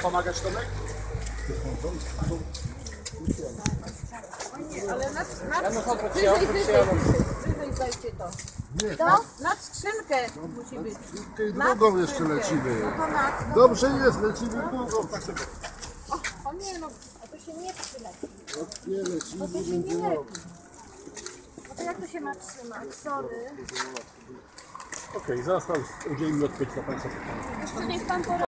pomagać, Tomek? Ale wyżej dajcie to. Nad skrzynkę musi być. Drugą jeszcze lecimy. Dobrze jest, lecimy drugą. O nie no, a to się nie przyleci. Nie lecimy, To się nie leci. No to jak to się ma trzymać? Sorry. Okej, zaraz Pan udzielimy odpowiedzi na Państwa pytania. Jeszcze niech Pan